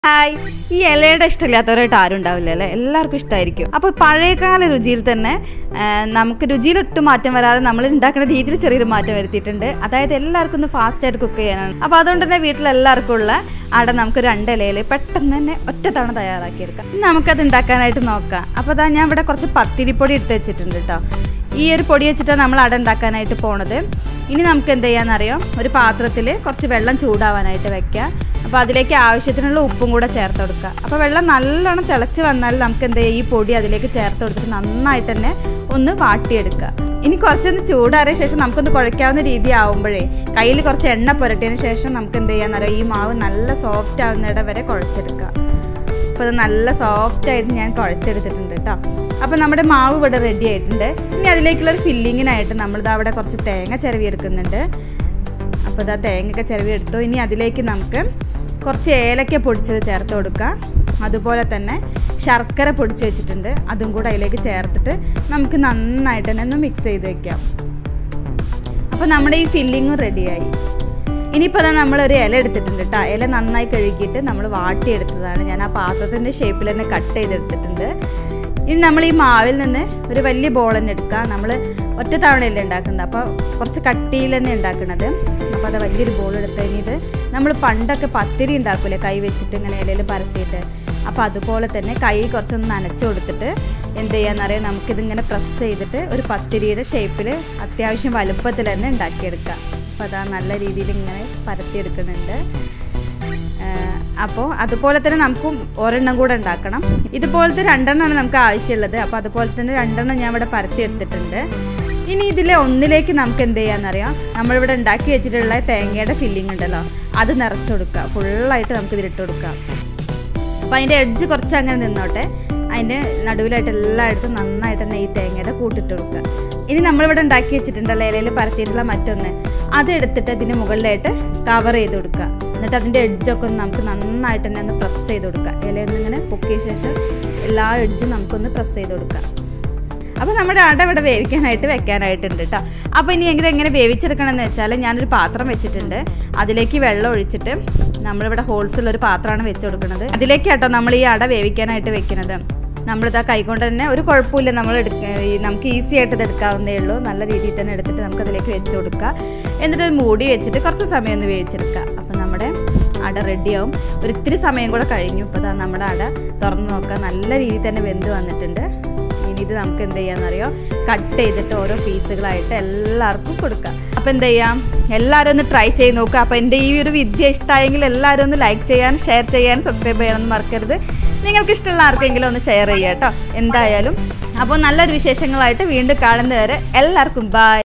Hi, ഈ ഇലയുടെ ഇഷ്ടമില്ലാത്തവരായിട്ട് ആരും ഉണ്ടാവില്ല അല്ലേ? എല്ലാവർക്കും ഇഷ്ടമായിരിക്കും. അപ്പോൾ പഴയകാല രുചിയിൽ തന്നെ നമുക്ക് രുചിയിലൊട്ടും മാറ്റം വരാതെ നമ്മൾ ഉണ്ടാക്കുന്ന രീതിയിൽ ചെറിയൊരു മാറ്റം വരുത്തിയിട്ടുണ്ട്. അതായത് എല്ലാവർക്കും ഒന്ന് ഫാസ്റ്റായിട്ട് കുക്ക് ചെയ്യാനാണ്. അപ്പോൾ അതുകൊണ്ട് തന്നെ വീട്ടിലെല്ലാവർക്കും ഉള്ള അട നമുക്ക് 2 ഇലയിൽ പെട്ടെന്ന് തന്നെ ഒറ്റ തവണ തയ്യാറാക്കിയെടുക്കാം. നമുക്കത് ഉണ്ടാക്കാനായിട്ട് നോക്കാം. അപ്പോൾ അതാ ഞാൻ ഇവിടെ കുറച്ച് പത്തിരിപ്പൊടി എടുത്ത് വെച്ചിട്ടുണ്ട് കേട്ടോ. ഈ ഒരു പൊടി വെച്ചിട്ടാണ് നമ്മൾ അട ഉണ്ടാക്കാനായിട്ട് പോണത്. ഇനി നമുക്ക് എന്ത് ചെയ്യാമെന്നറിയാം, ഒരു പാത്രത്തിൽ കുറച്ച് വെള്ളം ചൂടാവാനായിട്ട് വെക്കുക. അപ്പോൾ അതിലേക്ക് ആവശ്യത്തിനുള്ള ഉപ്പും കൂടെ ചേർത്ത് കൊടുക്കുക. അപ്പോൾ വെള്ളം നല്ലോണം തിളച്ച് വന്നാൽ നമുക്ക് എന്ത് ചെയ്യുക, ഈ പൊടി അതിലേക്ക് ചേർത്ത് കൊടുത്തിട്ട് നന്നായിട്ട് തന്നെ ഒന്ന് വാട്ടിയെടുക്കുക. ഇനി കുറച്ചൊന്ന് ചൂടാറിയ ശേഷം നമുക്കൊന്ന് കുഴയ്ക്കാവുന്ന രീതി ആവുമ്പോഴേ കയ്യിൽ കുറച്ച് എണ്ണ പുരട്ടിയതിന് ശേഷം നമുക്ക് എന്ത് ചെയ്യാമെന്നറിയാം, ഈ മാവ് നല്ല സോഫ്റ്റ് ആവുന്നിടം വരെ കുഴച്ചെടുക്കുക. അപ്പോൾ അത് നല്ല സോഫ്റ്റായിട്ട് ഞാൻ കുഴച്ചെടുത്തിട്ടുണ്ട് കേട്ടോ. അപ്പോൾ നമ്മുടെ മാവ് ഇവിടെ റെഡി ആയിട്ടുണ്ട്. ഇനി അതിലേക്കുള്ളൊരു ഫില്ലിങ്ങിനായിട്ട് നമ്മളിത് അവിടെ കുറച്ച് തേങ്ങ ചിരവി എടുക്കുന്നുണ്ട്. അപ്പോൾ ഇതാ തേങ്ങയൊക്കെ ചിരവി എടുത്തു. ഇനി അതിലേക്ക് നമുക്ക് കുറച്ച് ഏലക്ക പൊടിച്ചത് ചേർത്ത് കൊടുക്കുക. അതുപോലെ തന്നെ ശർക്കര പൊടിച്ച് വെച്ചിട്ടുണ്ട്, അതും കൂടെ അതിലേക്ക് ചേർത്തിട്ട് നമുക്ക് നന്നായിട്ട് തന്നെ ഒന്ന് മിക്സ് ചെയ്ത് വയ്ക്കാം. അപ്പോൾ നമ്മുടെ ഈ ഫില്ലിങ്ങും റെഡിയായി. ഇനിയിപ്പോൾ അതാ നമ്മളൊരു ഇല എടുത്തിട്ടുണ്ട് കേട്ടോ. ഇല നന്നായി കഴുകിയിട്ട് നമ്മൾ വാട്ടിയെടുത്തതാണ്. ഞാൻ ആ പാത്രത്തിൻ്റെ ഷേപ്പിൽ തന്നെ കട്ട് ചെയ്തെടുത്തിട്ടുണ്ട്. ഇനി നമ്മൾ ഈ മാവിൽ നിന്ന് ഒരു വലിയ ബോൾ തന്നെ എടുക്കുക. നമ്മൾ ഒറ്റ തവണയല്ലേ ഉണ്ടാക്കുന്നത്, അപ്പോൾ കുറച്ച് കട്ടിയിൽ തന്നെ ഉണ്ടാക്കുന്നത്. അപ്പോൾ അത് വലിയൊരു ബോൾ എടുത്ത് കഴിഞ്ഞിട്ട് നമ്മൾ പണ്ടൊക്കെ പത്തിരി ഉണ്ടാക്കൂലേ, കൈ വെച്ചിട്ട് ഇങ്ങനെ ഇലയിൽ പരത്തിയിട്ട്, അപ്പോൾ അതുപോലെ തന്നെ കൈ കുറച്ചൊന്ന് നനച്ച് കൊടുത്തിട്ട് എന്ത് ചെയ്യാന്നറിയാം, നമുക്കിതിങ്ങനെ പ്രസ് ചെയ്തിട്ട് ഒരു പത്തിരിയുടെ ഷേപ്പിൽ അത്യാവശ്യം വലുപ്പത്തിൽ തന്നെ ഉണ്ടാക്കിയെടുക്കാം. അപ്പോൾ അതാ നല്ല രീതിയിൽ ഇങ്ങനെ പരത്തിയെടുക്കുന്നുണ്ട്. അപ്പോൾ അതുപോലെ തന്നെ നമുക്കും ഒരെണ്ണം കൂടെ ഉണ്ടാക്കണം. ഇതുപോലത്തെ 2 എണ്ണമാണ് നമുക്ക് ആവശ്യമുള്ളത്. അപ്പോൾ അതുപോലെ തന്നെ 2 എണ്ണം ഞാൻ ഇവിടെ പരത്തി എടുത്തിട്ടുണ്ട്. ഇനി ഇതിലെ ഒന്നിലേക്ക് നമുക്ക് എന്ത് ചെയ്യാമെന്നറിയാം, നമ്മളിവിടെ ഉണ്ടാക്കി വെച്ചിട്ടുള്ള തേങ്ങയുടെ ഫില്ലിംഗ് ഉണ്ടല്ലോ, അത് നിറച്ച് കൊടുക്കുക. ഫുള്ളായിട്ട് നമുക്ക് ഇതിലിട്ട് കൊടുക്കാം. അപ്പോൾ അതിൻ്റെ എഡ്ജ് കുറച്ച് അങ്ങനെ നിന്നോട്ടെ. അതിൻ്റെ നടുവിലായിട്ട് എല്ലായിടത്തും നന്നായിട്ട് തന്നെ ഈ തേങ്ങയുടെ കൂട്ടിട്ട് കൊടുക്കുക. ഇനി നമ്മളിവിടെ ഉണ്ടാക്കി വെച്ചിട്ടുണ്ടല്ലോ ഇലയിൽ പരത്തിയിട്ടുള്ള മറ്റൊന്ന്, അതെടുത്തിട്ട് ഇതിന് മുകളിലായിട്ട് കവർ ചെയ്ത് കൊടുക്കുക. എന്നിട്ട് അതിൻ്റെ എഡ്ജൊക്കെ ഒന്ന് നമുക്ക് നന്നായിട്ട് തന്നെ ഒന്ന് പ്രസ് ചെയ്ത് കൊടുക്കുക. ഇലയൊന്നിങ്ങനെ പൊക്കിയ ശേഷം എല്ലാ എഡ്ജും നമുക്കൊന്ന് പ്രസ് ചെയ്ത് കൊടുക്കുക. അപ്പോൾ നമ്മുടെ അട ഇവിടെ വേവിക്കാനായിട്ട് വെക്കാനായിട്ടുണ്ട് കേട്ടോ. അപ്പോൾ ഇനി എങ്ങനെ വേവിച്ചെടുക്കണമെന്ന് വെച്ചാൽ, ഞാനൊരു പാത്രം വെച്ചിട്ടുണ്ട്. അതിലേക്ക് വെള്ളം ഒഴിച്ചിട്ട് നമ്മളിവിടെ ഹോൾസുള്ളൊരു പാത്രമാണ് വെച്ച് കൊടുക്കുന്നത്. അതിലേക്ക് കേട്ടോ നമ്മൾ ഈ അട വേവിക്കാനായിട്ട് വെക്കുന്നത്. നമ്മളിതാ കൈകൊണ്ട് തന്നെ ഒരു കുഴപ്പമില്ല, നമുക്ക് ഈസി ആയിട്ട് ഇത് എടുക്കാവുന്നേ ഉള്ളൂ. നല്ല രീതിയിൽ തന്നെ എടുത്തിട്ട് നമുക്കതിലേക്ക് വെച്ച് കൊടുക്കുക. എന്നിട്ട് മൂടി വെച്ചിട്ട് കുറച്ച് സമയം ഒന്ന് വേവിച്ചെടുക്കുക. അപ്പോൾ നമ്മുടെ അട റെഡിയാവും. ഒരിത്തിരി സമയം കൂടെ കഴിഞ്ഞു. ഇപ്പോൾ ഇതാ നമ്മുടെ അട തുറന്ന് നോക്കുക, നല്ല രീതിയിൽ തന്നെ വെന്ത് വന്നിട്ടുണ്ട്. ഇനി ഇത് നമുക്ക് എന്ത് ചെയ്യാമെന്നറിയോ, കട്ട് ചെയ്തിട്ട് ഓരോ പീസുകളായിട്ട് എല്ലാവർക്കും കൊടുക്കുക. അപ്പോൾ എന്ത് ചെയ്യാം, എല്ലാവരും ഒന്ന് ട്രൈ ചെയ്ത് നോക്കുക. അപ്പോൾ എൻ്റെ ഈ ഒരു വിദ്യ ഇഷ്ടമായെങ്കിൽ എല്ലാവരും ഒന്ന് ലൈക്ക് ചെയ്യാൻ, ഷെയർ ചെയ്യാൻ, സബ്സ്ക്രൈബ് ചെയ്യാനൊന്നും മറക്കരുത്. നിങ്ങൾക്ക് ഇഷ്ടമുള്ള ആർക്കെങ്കിലും ഒന്ന് ഷെയർ ചെയ്യുക കേട്ടോ എന്തായാലും. അപ്പോൾ നല്ലൊരു വിശേഷങ്ങളായിട്ട് വീണ്ടും കാണുന്നവരെ എല്ലാവർക്കും ബൈ.